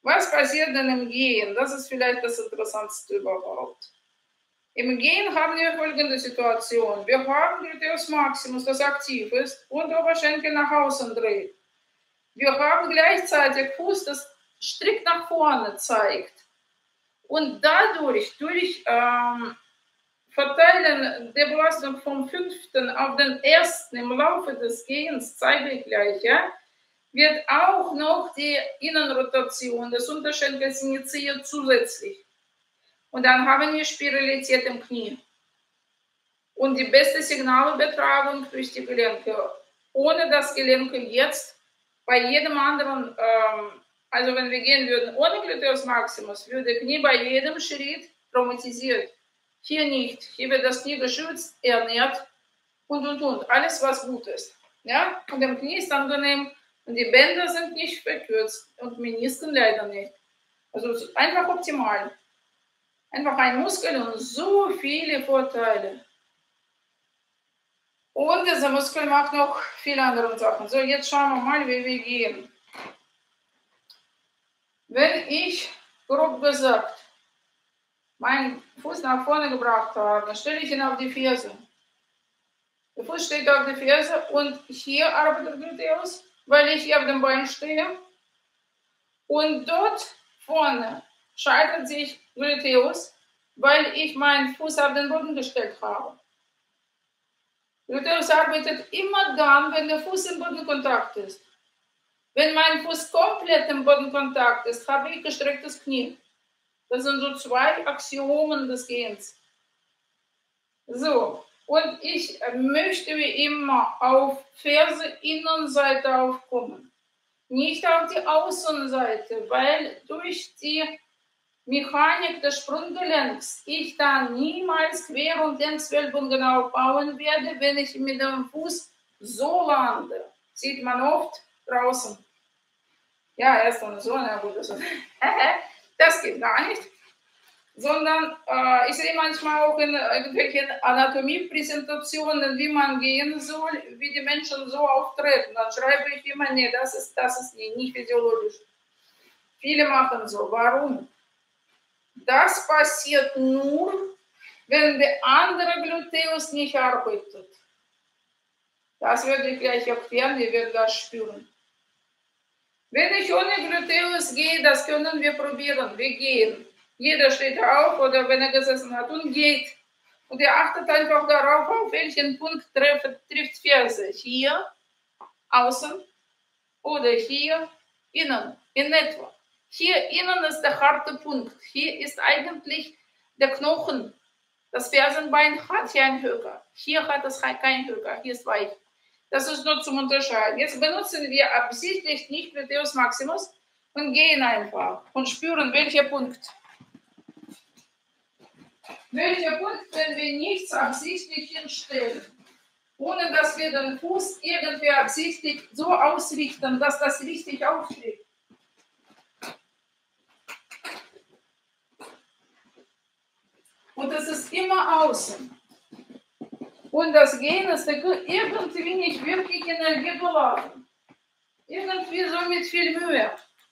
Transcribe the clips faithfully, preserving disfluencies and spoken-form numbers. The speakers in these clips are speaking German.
Was passiert denn im Gehen? Das ist vielleicht das Interessanteste überhaupt. Im Gehen haben wir folgende Situation. Wir haben Gluteus Maximus, das aktiv ist, und Oberschenkel nach außen dreht. Wir haben gleichzeitig Fuß, das strikt nach vorne zeigt. Und dadurch, durch ähm, Verteilen der Belastung vom fünften auf den ersten im Laufe des Gehens, zeige ich gleich, ja, wird auch noch die Innenrotation des Unterschenkels initiiert zusätzlich. Und dann haben wir Spiralität im Knie. Und die beste Signalübertragung durch die Gelenke. Ohne das Gelenke jetzt bei jedem anderen, ähm, also wenn wir gehen würden ohne Gluteus Maximus, würde Knie bei jedem Schritt traumatisiert. Hier nicht. Hier wird das Knie geschützt, ernährt und, und, und. Alles, was gut ist. Ja? Und im Knie ist angenehm. Und die Bänder sind nicht verkürzt und Menisken leider nicht. Also es ist einfach optimal. Einfach ein Muskel und so viele Vorteile. Und dieser Muskel macht noch viele andere Sachen. So, jetzt schauen wir mal, wie wir gehen. Wenn ich, grob gesagt, meinen Fuß nach vorne gebracht habe, dann stelle ich ihn auf die Ferse. Der Fuß steht auf der Ferse und hier arbeitet Gluteus, weil ich hier auf dem Bein stehe. Und dort vorne schaltet sich Gluteus, weil ich meinen Fuß auf den Boden gestellt habe. Gluteus arbeitet immer dann, wenn der Fuß im Bodenkontakt ist. Wenn mein Fuß komplett im Bodenkontakt ist, habe ich gestrecktes Knie. Das sind so zwei Axiomen des Gehens. So, und ich möchte wie immer auf Ferse Innenseite aufkommen. Nicht auf die Außenseite, weil durch die Mechanik des Sprunggelenks ich da niemals Quer- und Längswölbungen aufbauen werde, wenn ich mit dem Fuß so lande. Sieht man oft draußen. Ja, erst und so, na gut, das, das geht gar nicht. Sondern äh, ich sehe manchmal auch in irgendwelchen Anatomiepräsentationen, wie man gehen soll, wie die Menschen so auftreten. Dann schreibe ich immer, nee, das ist, das ist nicht, nicht physiologisch. Viele machen so. Warum? Das passiert nur, wenn der andere Gluteus nicht arbeitet. Das werde ich gleich erklären, wir werden das spüren. Wenn ich ohne Gluteus gehe, das können wir probieren. Wir gehen. Jeder steht auf oder wenn er gesessen hat und geht. Und er achtet einfach darauf, auf welchen Punkt trifft, trifft Ferse. Hier, außen oder hier, innen, in etwa. Hier innen ist der harte Punkt. Hier ist eigentlich der Knochen. Das Fersenbein hat hier einen Höcker. Hier hat es keinen Höcker. Hier ist weich. Das ist nur zum Unterscheiden. Jetzt benutzen wir absichtlich nicht Gluteus Maximus und gehen einfach und spüren, welcher Punkt. Welcher Punkt, wenn wir nichts absichtlich hinstellen, ohne dass wir den Fuß irgendwie absichtlich so ausrichten, dass das richtig aufsteht. Und das ist immer außen. Und das Gehen ist irgendwie nicht wirklich energiebeladen. Irgendwie so mit viel Mühe.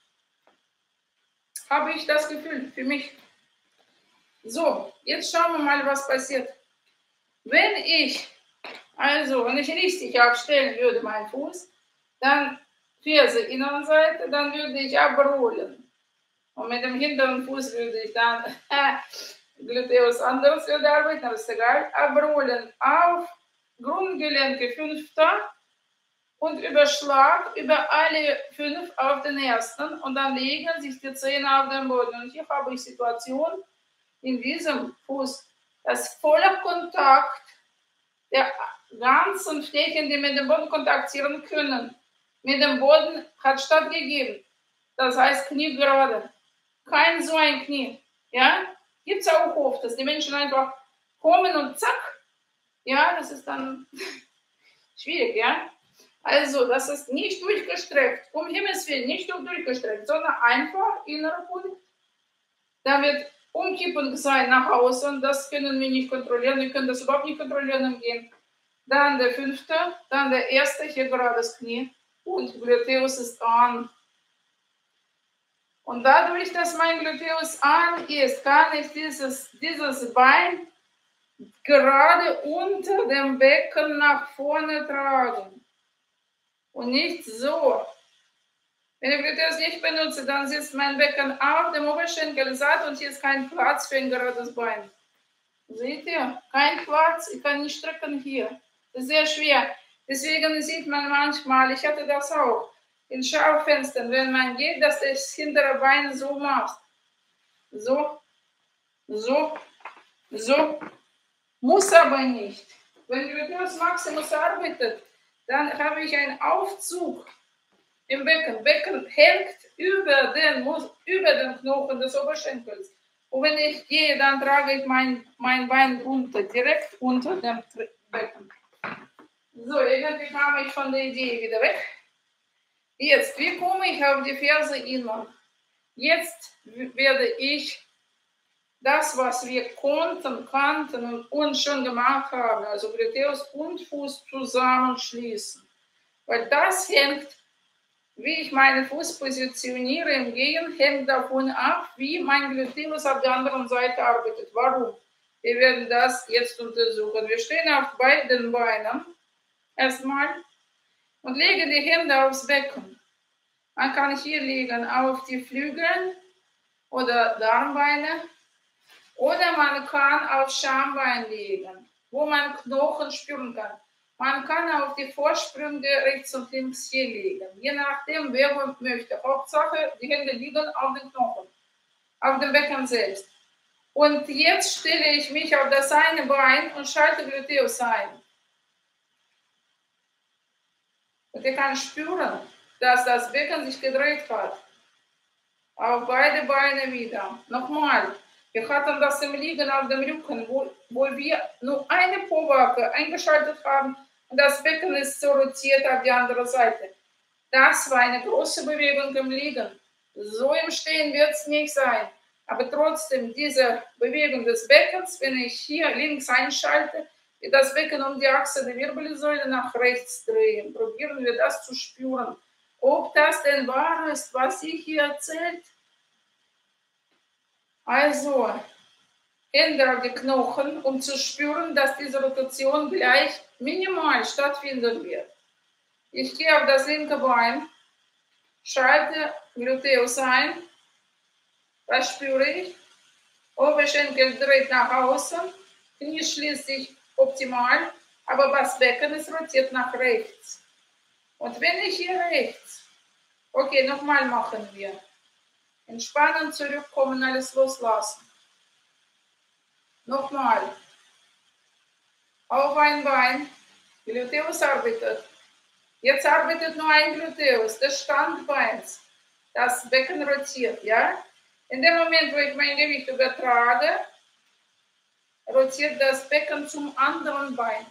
Habe ich das Gefühl für mich. So, jetzt schauen wir mal, was passiert. Wenn ich, also wenn ich richtig aufstellen würde, meinen Fuß, dann Ferse Innenseite, dann würde ich abrollen. Und mit dem hinteren Fuß würde ich dann äh, Gluteus anderes würde arbeiten, aber ist egal. Abrollen auf Grundgelenke fünfter und Überschlag über alle fünf auf den ersten und dann legen sich die Zähne auf den Boden. Und hier habe ich Situation in diesem Fuß, dass voller Kontakt der ganzen Flächen, die mit dem Boden kontaktieren können, mit dem Boden hat stattgegeben. Das heißt Knie gerade. Kein so ein Knie. Ja? Gibt es auch oft, dass die Menschen einfach kommen und zack. Ja, das ist dann schwierig, ja. Also, das ist nicht durchgestreckt. Um Himmels Willen, nicht durchgestreckt, sondern einfach innerer Punkt. Da wird Umkippung sein nach außen. Das können wir nicht kontrollieren. Wir können das überhaupt nicht kontrollieren im Gehen. Dann der fünfte, dann der erste, hier gerade das Knie. Und Gluteus ist an. Und dadurch, dass mein Gluteus an ist, kann ich dieses, dieses Bein gerade unter dem Becken nach vorne tragen. Und nicht so. Wenn ich Gluteus nicht benutze, dann sitzt mein Becken auf dem Oberschenkel satt und hier ist kein Platz für ein gerades Bein. Seht ihr? Kein Platz, ich kann nicht strecken hier. Das ist sehr schwer. Deswegen sieht man manchmal, ich hatte das auch, in Schaufenstern, wenn man geht, dass das hintere Bein so macht. So, so, so. Muss aber nicht. Wenn Gluteus Maximus arbeitet, dann habe ich einen Aufzug im Becken. Becken hängt über den, über den Knochen des Oberschenkels. Und wenn ich gehe, dann trage ich mein, mein Bein unter, direkt unter dem Becken. So, irgendwie kam ich von der Idee wieder weg. Jetzt, wie komme ich auf die Ferse innen? Jetzt werde ich das, was wir konnten, kannten und uns schon gemacht haben, also Gluteus und Fuß zusammenschließen. Weil das hängt, wie ich meinen Fuß positioniere im Gehen, hängt davon ab, wie mein Gluteus auf der anderen Seite arbeitet. Warum? Wir werden das jetzt untersuchen. Wir stehen auf beiden Beinen erstmal und legen die Hände aufs Becken. Man kann hier liegen auf die Flügel oder Darmbeine oder man kann auf Schambein liegen, wo man Knochen spüren kann. Man kann auf die Vorsprünge rechts und links hier liegen, je nachdem, wer man möchte. Hauptsache, die Hände liegen auf den Knochen, auf dem Becken selbst. Und jetzt stelle ich mich auf das eine Bein und schalte Gluteus ein. Und ihr könnt spüren, dass das Becken sich gedreht hat. Auf beide Beine wieder. Nochmal. Wir hatten das im Liegen auf dem Rücken, wo, wo wir nur eine Po-Backe eingeschaltet haben und das Becken ist so rotiert auf die andere Seite. Das war eine große Bewegung im Liegen. So im Stehen wird es nicht sein. Aber trotzdem, diese Bewegung des Beckens, wenn ich hier links einschalte, wird das Becken um die Achse der Wirbelsäule nach rechts drehen. Probieren wir das zu spüren. Ob das denn wahr ist, was ich hier erzählt. Also, Hände auf die Knochen, um zu spüren, dass diese Rotation gleich minimal stattfinden wird. Ich gehe auf das linke Bein, schalte Gluteus ein. Was spüre ich? Oberschenkel dreht nach außen, Knie schließt sich optimal, aber das Becken ist rotiert nach rechts. Und wenn ich hier rechts, okay, nochmal machen wir. Entspannen, zurückkommen, alles loslassen. Nochmal. Auf ein Bein. Gluteus arbeitet. Jetzt arbeitet nur ein Gluteus, des Standbeins. Das Becken rotiert, ja? In dem Moment, wo ich mein Gewicht übertrage, rotiert das Becken zum anderen Bein.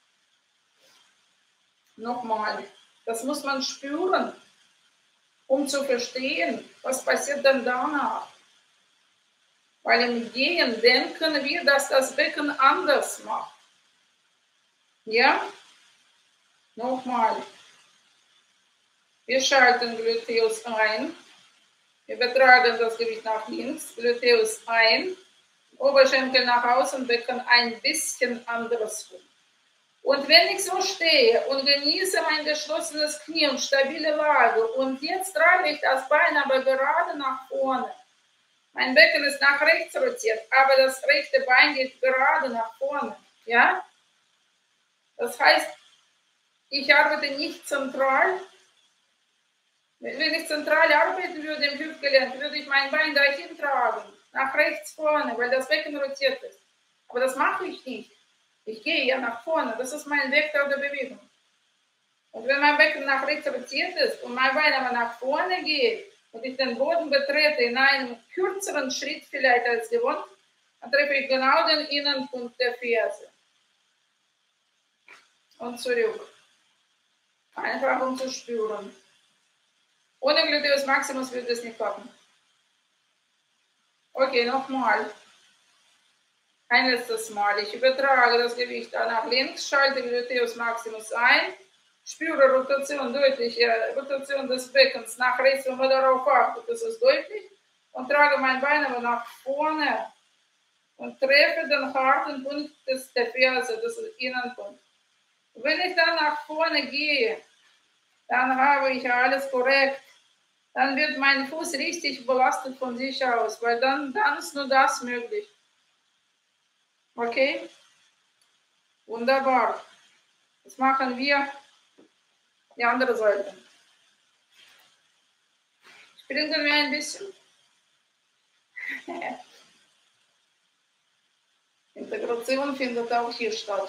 Nochmal. Das muss man spüren, um zu verstehen, was passiert dann danach. Weil im Gehen denken wir, dass das Becken anders macht. Ja? Nochmal. Wir schalten Gluteus ein. Wir übertragen das Gewicht nach links. Gluteus ein. Oberschenkel nach außen, Becken ein bisschen anderes rum. Und wenn ich so stehe und genieße mein geschlossenes Knie und stabile Lage und jetzt trage ich das Bein aber gerade nach vorne. Mein Becken ist nach rechts rotiert, aber das rechte Bein geht gerade nach vorne. Ja? Das heißt, ich arbeite nicht zentral. Wenn ich zentral arbeiten würde im Hüftgelenk, würde ich mein Bein dahin tragen, nach rechts vorne, weil das Becken rotiert ist. Aber das mache ich nicht. Ich gehe ja nach vorne, das ist mein Vektor der Bewegung. Und wenn mein Becken nach rechts rotiert ist und mein Bein aber nach vorne geht und ich den Boden betrete in einem kürzeren Schritt vielleicht als gewohnt, dann treffe ich genau den Innenpunkt der Ferse. Und zurück. Einfach um zu spüren. Ohne Gluteus Maximus würde es nicht klappen. Okay, nochmal. Ein letztes Mal. Ich übertrage das Gewicht nach links, schalte Gluteus Maximus ein, spüre Rotation, deutliche Rotation des Beckens nach rechts, wenn man darauf achtet, das ist deutlich. und trage mein Bein aber nach vorne und treffe den harten Punkt des, der Ferse, das ist Innenpunkt. Wenn ich dann nach vorne gehe, dann habe ich alles korrekt. Dann wird mein Fuß richtig belastet von sich aus, weil dann, dann ist nur das möglich. Okay? Wunderbar. Jetzt machen wir die andere Seite. Springen wir ein bisschen. Integration findet auch hier statt.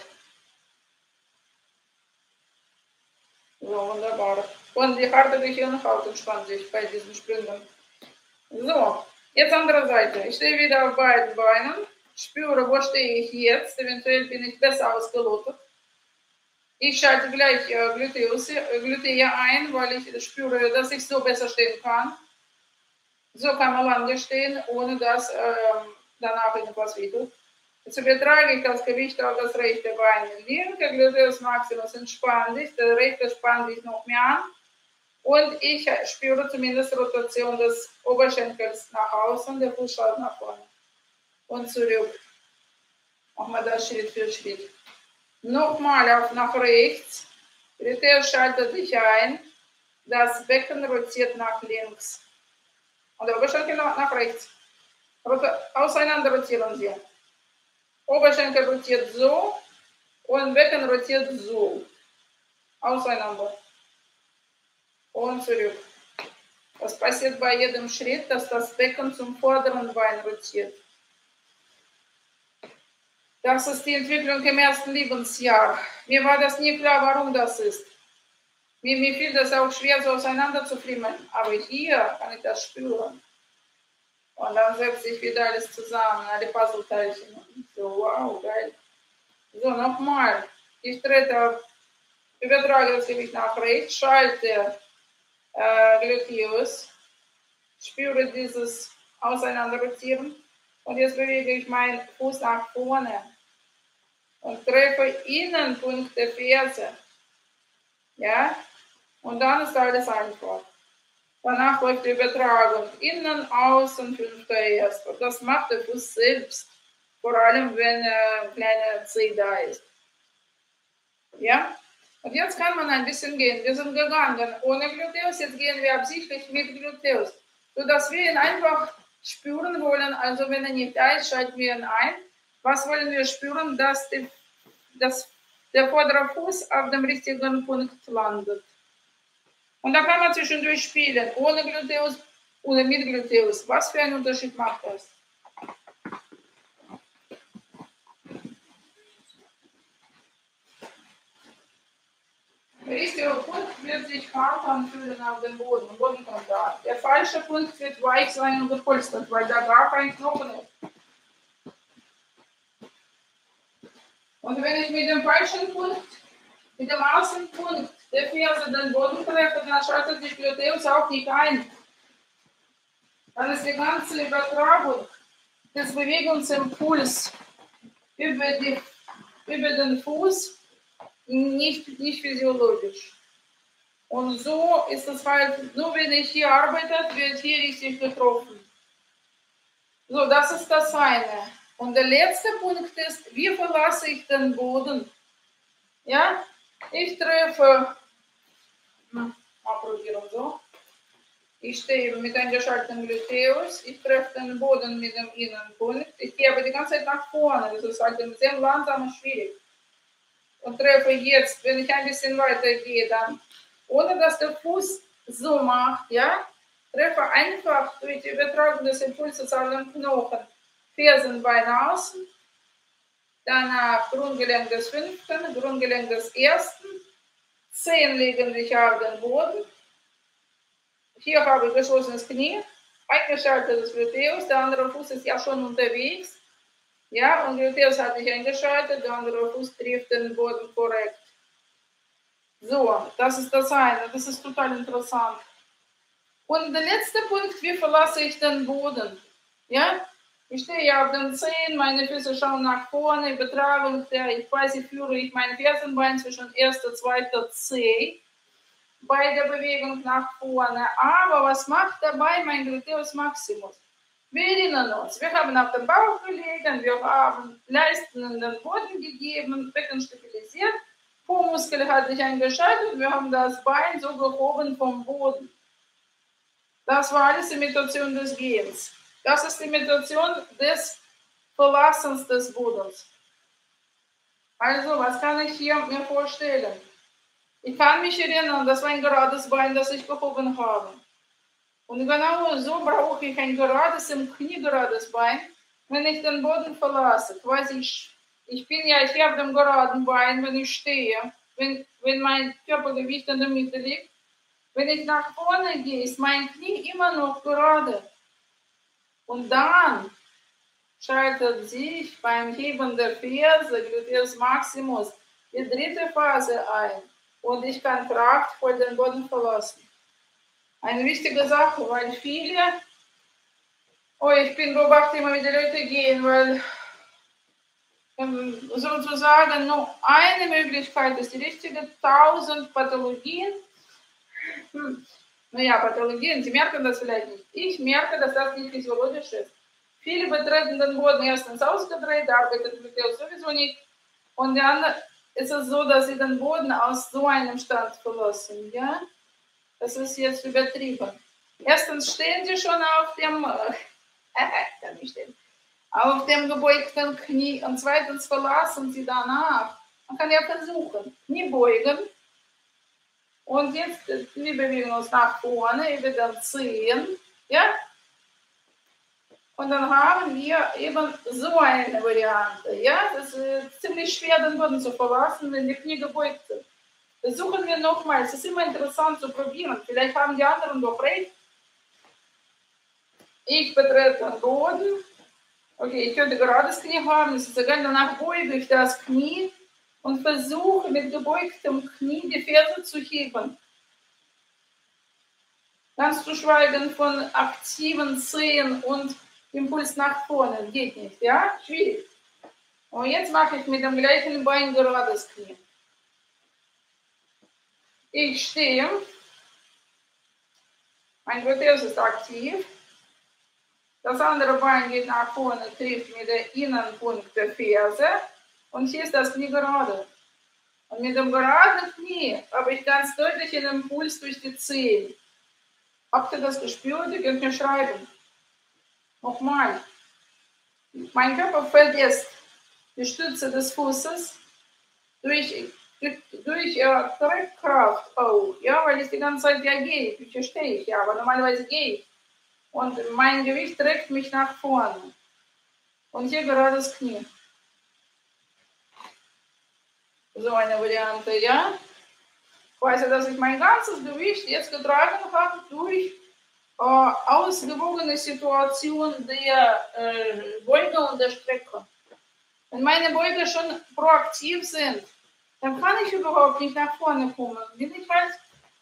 So, wunderbar. Und die harte Gehirnhaut entspannt sich bei diesen Sprüngen. So, jetzt andere Seite. Ich stehe wieder auf beiden Beinen. Spüre, wo stehe ich jetzt. Eventuell bin ich besser ausgelotet. Ich schalte gleich äh, Gluteus, äh, Glutei ein, weil ich spüre, dass ich so besser stehen kann. So kann man lange stehen, ohne dass äh, danach irgendwas wehtut. Jetzt übertrage ich das Gewicht auf das rechte Bein. Linke Gluteus Maximus entspannt sich, der rechte spannt sich noch mehr an. Und ich spüre zumindest Rotation des Oberschenkels nach außen, der Fuß schaut nach vorne. Und zurück. Machen wir das Schritt für Schritt. Nochmal auf nach rechts. Gluteus schaltet sich ein. Das Becken rotiert nach links. Und der Oberschenkel nach rechts. Auseinander rotieren Sie. Oberschenkel rotiert so und Becken rotiert so. Auseinander. Und zurück. Das passiert bei jedem Schritt, dass das Becken zum vorderen Bein rotiert. Das ist die Entwicklung im ersten Lebensjahr. Mir war das nie klar, warum das ist. Mir, mir fiel das auch schwer, so auseinander zu flimmen. Aber hier kann ich das spüren. Und dann setzt sich wieder alles zusammen, alle Puzzleteilchen. So, wow, geil. So, nochmal. Ich trete auf, übertrage das Gewicht nach rechts, schalte äh, Gluteus, spüre dieses Auseinanderrotieren. Und jetzt bewege ich meinen Fuß nach vorne und treffe Innenpunkt der Ferse. Ja? Und dann ist alles einfach. Danach läuft die Übertragung. Innen, außen, fünfter, erster. Das macht der Fuß selbst. Vor allem, wenn äh, kleine Zeh da ist. Ja? Und jetzt kann man ein bisschen gehen. Wir sind gegangen ohne Gluteus. Jetzt gehen wir absichtlich mit Gluteus. Sodass wir ihn einfach spüren wollen. Also, wenn er nicht da ist, schalten wir ihn ein. Was wollen wir spüren? Dass, die, dass der vordere Fuß auf dem richtigen Punkt landet. Und da kann man zwischendurch spielen, ohne Gluteus oder mit Gluteus. Was für einen Unterschied macht das? Der richtige Punkt wird sich hart anfühlen auf dem Boden, Bodenkontakt. Der falsche Punkt wird weich sein und gepolstert, weil da gar kein Knochen ist. Und wenn ich mit dem falschen Punkt, mit dem Außenpunkt der Ferse den Boden treffe, dann schaltet die Gluteus auch nicht ein. Dann ist die ganze Übertragung des Bewegungsimpuls über, die, über den Fuß nicht, nicht physiologisch. Und so ist es halt, nur wenn ich hier arbeite, wird hier richtig getroffen. So, das ist das eine. Und der letzte Punkt ist, wie verlasse ich den Boden? Ja, ich treffe, mal probieren so. Ich stehe mit eingeschalteten Gluteus, ich treffe den Boden mit dem Innenpunkt. Ich gehe aber die ganze Zeit nach vorne, das ist halt sehr langsam und schwierig. Und treffe jetzt, wenn ich ein bisschen weiter gehe, dann, ohne dass der Fuß so macht, ja, treffe einfach durch die Übertragung des Impulses auf den Knochen, Fersenbein außen, danach Grundgelenk des fünften, Grundgelenk des ersten, Zehen legen sich auf den Boden. Hier habe ich geschlossenes Knie, eingeschaltetes Gluteus, der andere Fuß ist ja schon unterwegs. Ja, und Gluteus hatte ich eingeschaltet, der andere Fuß trifft den Boden korrekt. So, das ist das eine, das ist total interessant. Und der letzte Punkt, wie verlasse ich den Boden? Ja, ich stehe auf den Zehen, meine Füße schauen nach vorne, Übertragung, der, ich weiß, ich führe ich mein Fersenbein zwischen erster und zweiter Zeh bei der Bewegung nach vorne. Aber was macht dabei mein Gluteus Maximus? Wir erinnern uns, wir haben auf den Bauch gelegt, wir haben Leisten in den Boden gegeben, Becken stabilisiert, Po-Muskel hat sich eingeschaltet und wir haben das Bein so gehoben vom Boden. Das war alles Imitation des Gehens. Das ist Imitation des Verlassens des Bodens. Also, was kann ich hier mir vorstellen? Ich kann mich erinnern, das war ein gerades Bein, das ich gehoben habe. Und genau so brauche ich ein gerades, im Knie gerades Bein, wenn ich den Boden verlasse. Quasi ich, ich bin ja hier auf dem geraden Bein, wenn ich stehe, wenn, wenn mein Körpergewicht in der Mitte liegt. Wenn ich nach vorne gehe, ist mein Knie immer noch gerade. Und dann schaltet sich beim Heben der Ferse, Gluteus Maximus, die dritte Phase ein. Und ich kann kraftvoll den Boden verlassen. Eine wichtige Sache, weil viele, oh, ich bin beobachte immer, wie die Leute gehen, weil ähm, sozusagen nur eine Möglichkeit ist die richtige, tausend Pathologien. Hm. Naja, Pathologien, Sie merken das vielleicht nicht. Ich merke, dass das nicht physiologisch ist. Viele betreten den Boden erstens ausgedreht, da arbeitet Gluteus sowieso nicht. Und dann ist es so, dass sie den Boden aus so einem Stand verlassen, ja? Das ist jetzt übertrieben. Erstens stehen sie schon auf dem, äh, kann nicht stehen, auf dem gebeugten Knie und zweitens verlassen sie danach. Man kann ja versuchen, Knie beugen und jetzt, wir bewegen uns nach vorne über den Zehen, ja? Und dann haben wir eben so eine Variante, ja? Das ist ziemlich schwer, den Boden zu verlassen, wenn die Knie gebeugt sind. Versuchen wir nochmal. Es ist immer interessant zu probieren. Vielleicht haben die anderen doch recht. Ich betrete den Boden. Okay, ich könnte gerades Knie haben. Es ist egal, danach beuge ich das Knie und versuche mit gebeugtem Knie die Ferse zu heben. Ganz zu schweigen von aktiven Zehen und Impuls nach vorne. Geht nicht, ja? Schwierig. Und jetzt mache ich mit dem gleichen Bein gerades Knie. Ich stehe, mein Gluteus ist aktiv, das andere Bein geht nach vorne, trifft mit der Innenpunkt der Ferse und hier ist das Knie gerade. Und mit dem geraden Knie habe ich ganz deutlich einen Impuls durch die Zehen. Habt ihr das gespürt? Ihr könnt mir schreiben. Nochmal. Mein Körper fällt jetzt die Stütze des Fußes durch durch äh, Tragkraft auch, ja, weil ich die ganze Zeit ja gehe, ich stehe ich ja, aber normalerweise gehe ich. Und mein Gewicht trägt mich nach vorne. Und hier gerade das Knie. So eine Variante, ja. Quasi, dass ich mein ganzes Gewicht jetzt getragen habe durch äh, ausgewogene Situation der äh, Beuge und der Strecke. Wenn meine Beuge schon proaktiv sind, dann kann ich überhaupt nicht nach vorne kommen. Bin ich halt.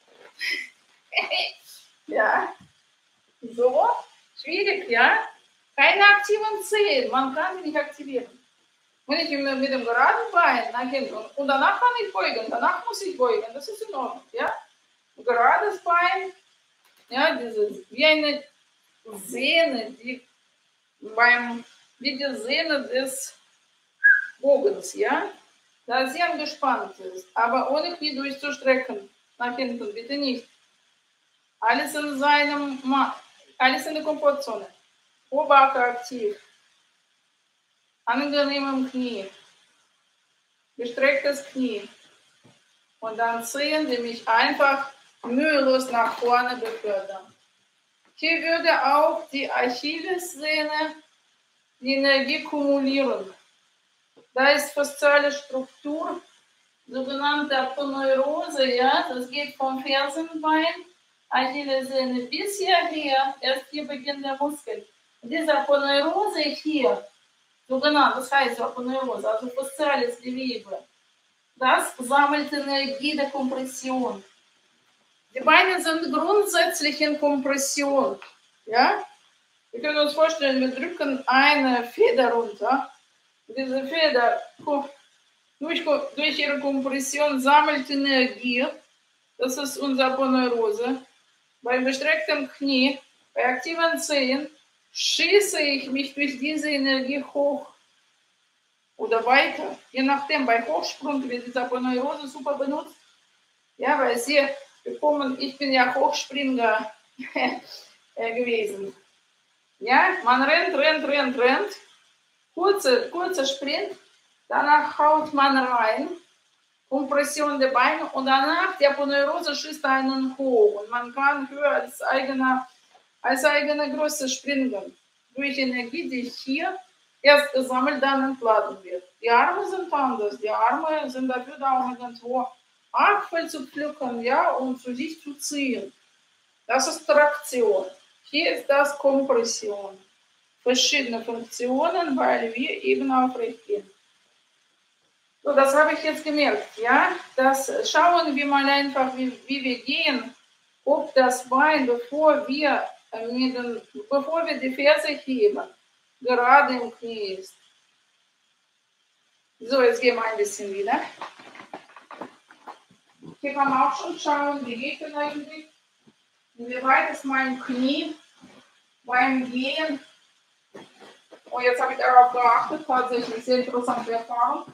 Ja. So. Schwierig, ja. Keine aktiven Zehen. Man kann sie nicht aktivieren. Wenn ich mit dem geraden Bein nach hinten und danach kann ich beugen, danach muss ich beugen. Das ist in Ordnung, ja. Ein gerades Bein, ja, diese, wie eine Sehne, die beim, wie die Sehne des Bogens, ja. Da sie angespannt ist, aber ohne Knie durchzustrecken. Nach hinten, bitte nicht. Alles in seinem, alles in der Komfortzone. Oberbacke aktiv. Angenehm im Knie. Gestrecktes Knie. Und dann ziehen Sie mich einfach mühelos nach vorne befördern. Hier würde auch die Achillessehne die Energie kumulieren. Da ist fasziale Struktur, sogenannte Aponeurose, ja, das geht vom Fersenbein, Achillessehne bis hierher, erst hier beginnt der Muskel. Und diese Aponeurose hier, sogenannt, das heißt Aponeurose, also fasziales Gewebe, das sammelt Energie der Kompression. Die Beine sind grundsätzlich in Kompression, ja. Wir können uns vorstellen, wir drücken eine Feder runter. Diese Feder durch, durch ihre Kompression sammelt Energie. Das ist unsere Aponeurose. Bei gestrecktem Knie, bei aktiven Zehen, schieße ich mich durch diese Energie hoch oder weiter. Je nachdem, bei Hochsprung wird diese Aponeurose super benutzt. Ja, weil sie bekommen, ich bin ja Hochspringer gewesen. Ja, man rennt, rennt, rennt, rennt. Kurzer, kurzer Sprint. Danach haut man rein. Kompression der Beine und danach die Aponeurose schießt einen hoch. Und man kann höher als eigene, als eigene Größe springen. Durch Energie, die hier erst gesammelt, dann entladen wird. Die Arme sind anders. Die Arme sind dafür da, um irgendwo Apfel zu pflücken, ja, und zu sich zu ziehen. Das ist Traktion. Hier ist das Kompression. Verschiedene Funktionen, weil wir eben aufrecht gehen. So, das habe ich jetzt gemerkt, ja. Das schauen wir mal einfach, wie, wie wir gehen, ob das Bein, bevor wir, mit den, bevor wir die Ferse heben, gerade im Knie ist. So, jetzt gehen wir ein bisschen wieder. Hier kann man auch schon schauen, wie geht es eigentlich, wie weit ist mein Knie beim Gehen. Oh, jetzt habe ich darauf geachtet, tatsächlich sehr interessante Erfahrung.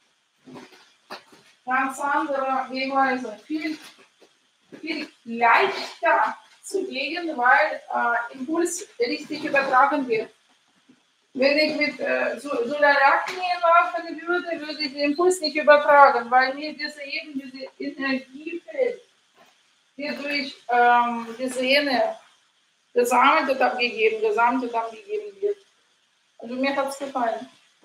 Ganz andere Gehweise, viel, viel leichter zu gehen, weil äh, Impuls richtig übertragen wird. Wenn ich mit äh, so, so einer Knie laufen würde, würde ich den Impuls nicht übertragen, weil mir diese, eben diese Energie fehlt, die durch ähm, die Sehne gesammelt und abgegeben, gesammelt und abgegeben wird. Also mir hat es gefallen.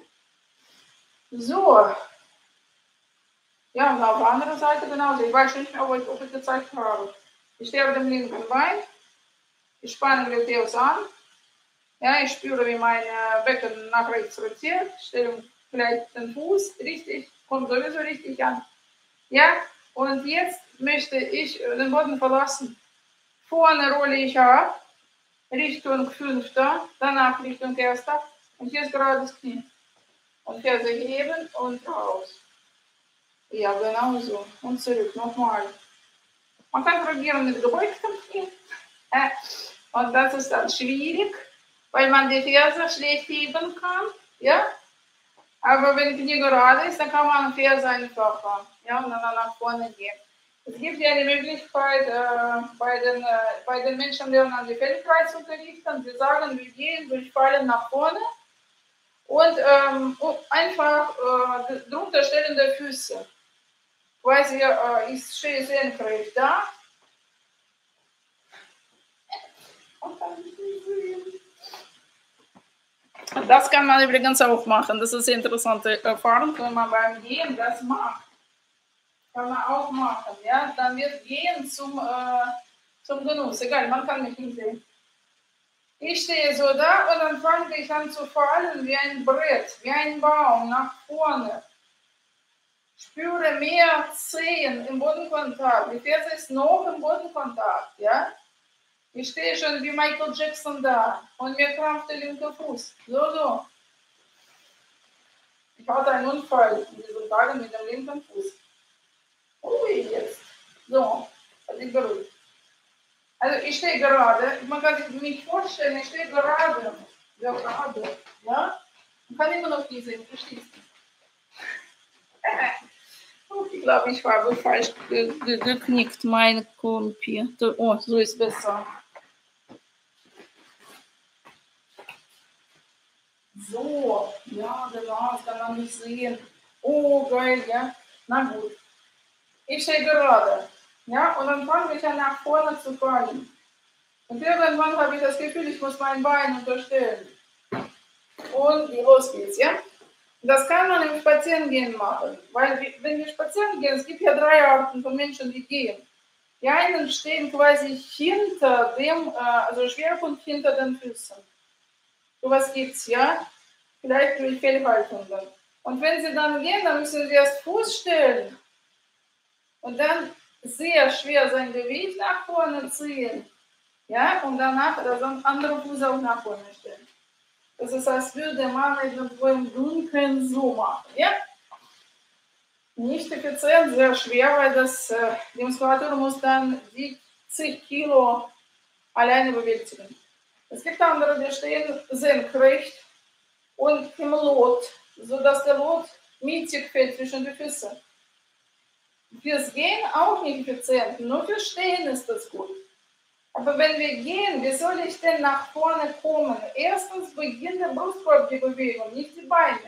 So. Ja, und auf der anderen Seite genauso. Ich weiß nicht mehr, ob ich, ob ich gezeigt habe. Ich stehe auf dem linken Bein. Ich spanne Gluteus an. Ja, ich spüre, wie mein Becken nach rechts rotiert. Stelle vielleicht den Fuß richtig, kommt sowieso richtig an. Ja, und jetzt möchte ich den Boden verlassen. Vorne rolle ich ab, Richtung Fünfter, danach Richtung Erster. Und hier ist gerade das Knie. Und Ferse heben und raus. Ja, genau so. Und zurück, nochmal. Man kann probieren mit gebeugtem Knie. Und das ist dann schwierig, weil man die Ferse schlecht heben kann. Ja? Aber wenn Knie gerade ist, dann kann man Ferse einfacher, ja, und dann nach vorne gehen. Es gibt ja die Möglichkeit, äh, bei, den, äh, bei den Menschen lernen an die Feldenkreis zu unterrichten. Sie sagen, wir gehen durch Fallen nach vorne und ähm, einfach äh, drunter stellende Füße. Quasi, äh, ich stehe senkrecht da. Das kann man übrigens auch machen. Das ist eine interessante Erfahrung, wenn man beim Gehen das macht. Kann man auch machen. Ja? Dann wird Gehen zum, äh, zum Genuss. Egal, man kann mich nicht sehen. Ich stehe so da und dann fange ich an zu fallen wie ein Brett, wie ein Baum nach vorne. Spüre mehr Zehen im Bodenkontakt. Die Ferse ist noch im Bodenkontakt. Ja? Ich stehe schon wie Michael Jackson da und mir krampft der linke Fuß. So, so. Ich hatte einen Unfall in diesen Tagen mit dem linken Fuß. Ui, jetzt. So, also ich beruhigt. Also ich stehe gerade, man kann sich nicht vorstellen, ich stehe gerade. Ja, gerade. Ja? Man kann immer noch die sehen, verstehst du? Ich glaube, ich habe falsch ge ge geknickt, meine Kompi. Oh, so ist besser. So, ja, genau, das kann man nicht sehen. Oh, geil, ja. Na gut. Ich stehe gerade. Ja, und dann fange ich an, nach vorne zu fallen. Und irgendwann habe ich das Gefühl, ich muss mein Bein unterstellen. Und los geht's, ja. Das kann man im Spazierengehen machen, weil wenn wir spazieren gehen, es gibt ja drei Arten von Menschen, die gehen. Die einen stehen quasi hinter dem, also Schwerpunkt hinter den Füßen. So was gibt's, ja, vielleicht durch Fehlhaltung dann. Und wenn sie dann gehen, dann müssen sie erst Fuß stellen und dann sehr schwer sein Gewicht nach vorne ziehen, ja, und danach das andere Fuß auch nach vorne stellen. Das ist, als würde man irgendwo im Dunkeln so machen, ja? Nicht effizient, sehr schwer, weil das, äh, die Muskulatur muss dann die zig Kilo alleine bewältigen. Es gibt andere, die stehen senkrecht und im Lot, sodass der Lot mittig fällt zwischen die Füße. Fürs Gehen auch nicht effizient, nur für Stehen ist das gut. Aber wenn wir gehen, wie soll ich denn nach vorne kommen? Erstens beginnt der Brustkorb die Bewegung, nicht die Beine.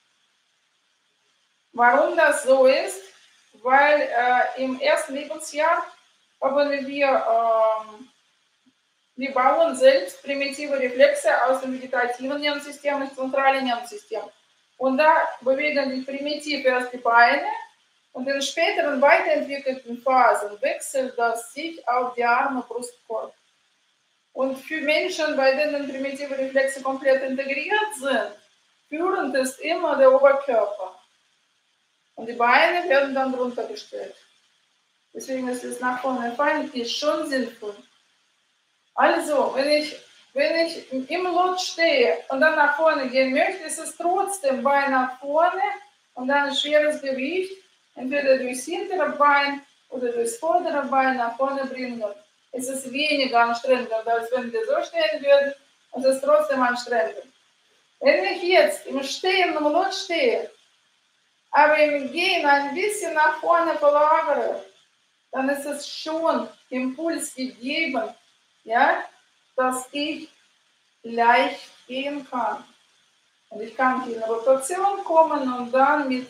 Warum das so ist? Weil äh, im ersten Lebensjahr haben wir, äh, wir bauen selbst primitive Reflexe aus dem vegetativen Nervensystem und zentralen Nervensystem. Und da bewegen sich primitiv erst die Beine und in späteren weiterentwickelten Phasen wechselt das sich auf die Arme, Brustkorb. Und für Menschen, bei denen primitive Reflexe komplett integriert sind, führend ist immer der Oberkörper. Und die Beine werden dann drunter gestellt. Deswegen ist es nach vorne fallen, ist schon sinnvoll. Also, wenn ich, wenn ich im Lot stehe und dann nach vorne gehen möchte, ist es trotzdem Bein nach vorne und dann ein schweres Gewicht, entweder durchs hintere Bein oder durchs vordere Bein nach vorne bringen. Es ist weniger anstrengend, als wenn wir so stehen würden, und es ist trotzdem anstrengend. Wenn ich jetzt im Stehen im Lot stehe, aber im Gehen ein bisschen nach vorne verlagere, dann ist es schon Impuls gegeben, ja, dass ich leicht gehen kann. Und ich kann in Rotation kommen und dann mit,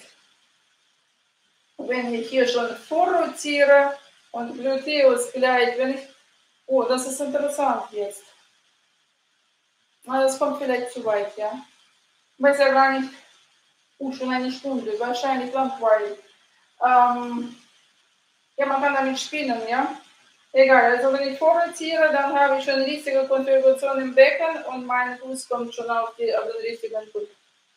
wenn ich hier schon vorrotiere und Gluteus gleich, wenn ich, oh, das ist interessant jetzt. Das kommt vielleicht zu weit, ja. Ich weiß ja gar nicht, oh, schon eine Stunde, wahrscheinlich langweilig. Ähm, ja, man kann damit spielen, ja. Egal, also wenn ich vorrotiere, dann habe ich schon eine richtige Konfiguration im Becken und mein Fuß kommt schon auf, die, auf den richtigen Punkt.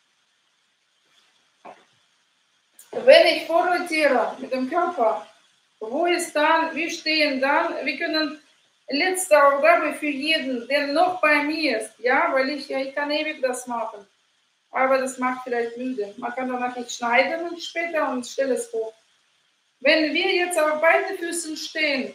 Wenn ich vorrotiere mit dem Körper, wo ist dann, wir stehen dann, wir können, letzte Aufgabe für jeden, der noch bei mir ist, ja, weil ich, ja, ich kann ewig das machen, aber das macht vielleicht müde. Man kann danach nicht schneiden später und stelle es hoch. Wenn wir jetzt auf beiden Füßen stehen,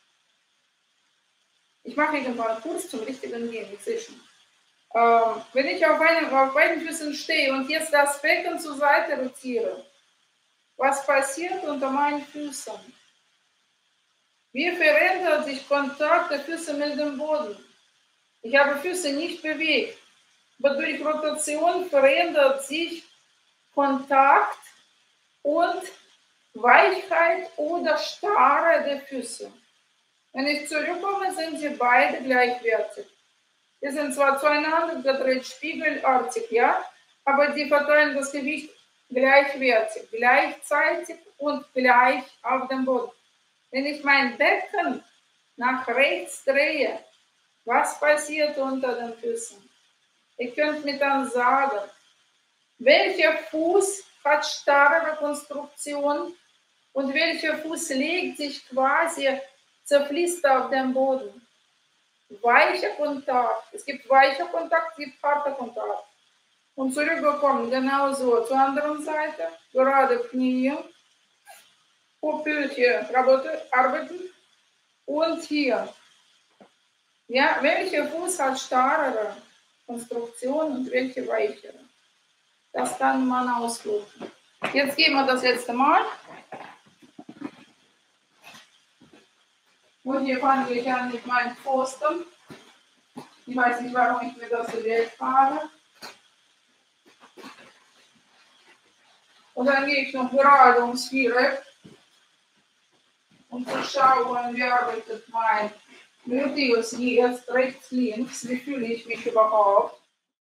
ich mache irgendwann einen Kurs zum richtigen Gehen, ich sehe schon. Ähm, wenn ich auf, einem, auf beiden Füßen stehe und jetzt das Becken zur Seite rotiere, was passiert unter meinen Füßen? Wie verändert sich Kontakt der Füße mit dem Boden? Ich habe Füße nicht bewegt, aber durch Rotation verändert sich Kontakt und Weichheit oder Starre der Füße. Wenn ich zurückkomme, sind sie beide gleichwertig. Die sind zwar zueinander gedreht, spiegelartig, ja, aber die verteilen das Gewicht gleichwertig, gleichzeitig und gleich auf dem Boden. Wenn ich mein Becken nach rechts drehe, was passiert unter den Füßen? Ihr könnt mir dann sagen, welcher Fuß hat starre Konstruktion und welcher Fuß legt sich quasi zerfließt auf dem Boden. Weicher Kontakt. Es gibt weicher Kontakt, es gibt harter Kontakt. Und zurückbekommen, genauso zur anderen Seite, gerade Knie, Popelchen arbeiten und hier. Ja, welcher Fuß hat starrere Konstruktion und welche weichere? Das kann man ausloten. Jetzt gehen wir das letzte Mal. Und hier fange ich an mit meinen Pfosten. Ich weiß nicht, warum ich mir das gewählt habe. Und dann gehe ich noch gerade ums Viereck und schauen, wie arbeitet mein Gluteus jetzt rechts, links, wie fühle ich mich überhaupt.